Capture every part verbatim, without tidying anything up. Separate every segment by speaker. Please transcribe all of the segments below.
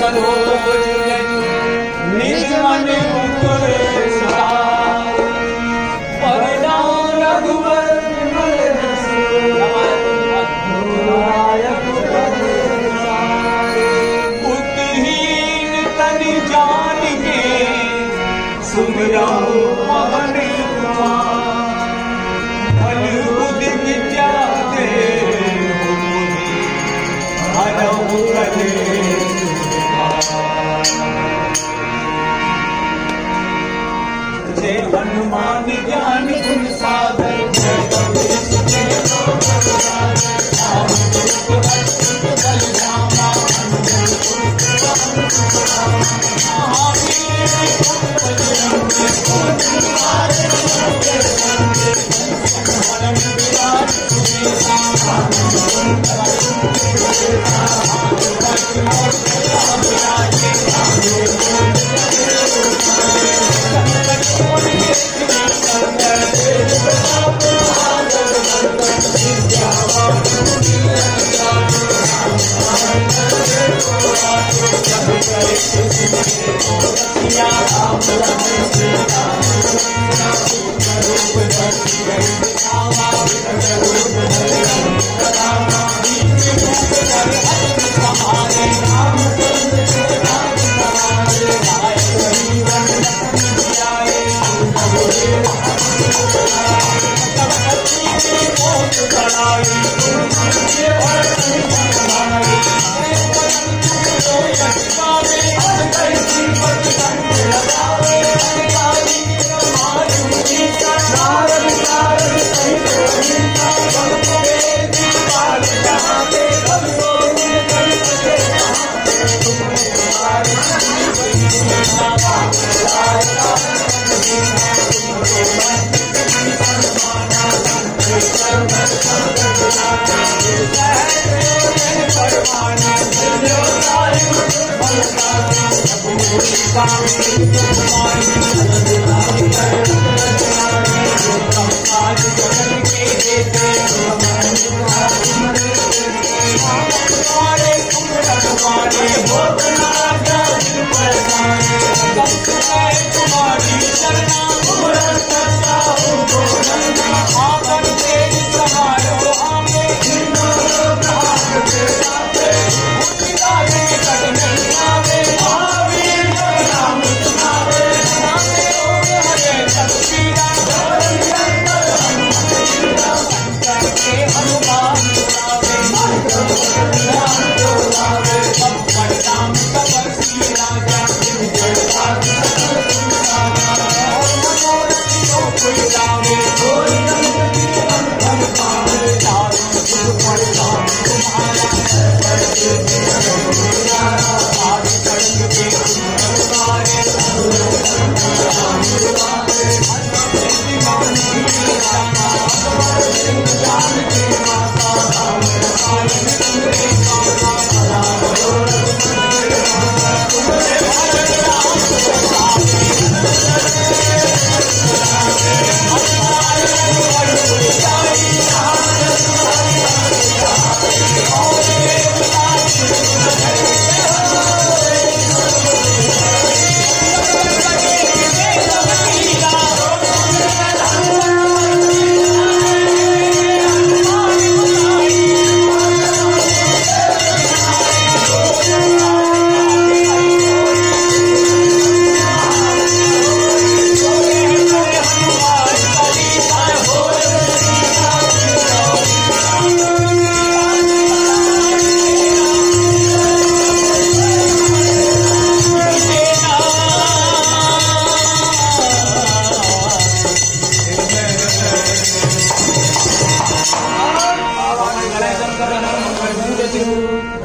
Speaker 1: सरोज निज मन मुकुर सुधार परिणाम रघुवर विमल बुद्धिहीन तनि जान के सुमिरौ पवन कुमार बल बुद्धि विद्या दे हरहु कलेश जय हनुमान ज्ञान गुण सागर जय कपीश जय लोक सागर राम दूत अच्युत बलधामा अंजन पुत्र महावीर बजरंगी कोटि निवारण के संगे हरण विराज सुबेसा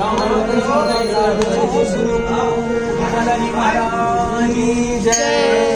Speaker 1: जय।